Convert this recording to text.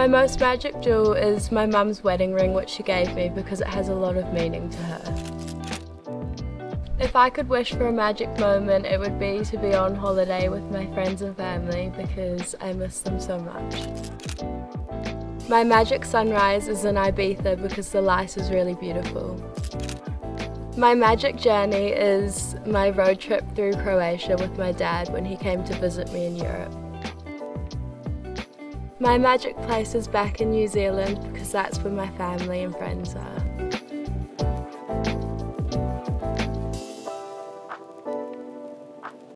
My most magic jewel is my mum's wedding ring, which she gave me because it has a lot of meaning to her. If I could wish for a magic moment, it would be to be on holiday with my friends and family because I miss them so much. My magic sunrise is in Ibiza because the light is really beautiful. My magic journey is my road trip through Croatia with my dad when he came to visit me in Europe. My magic place is back in New Zealand because that's where my family and friends are.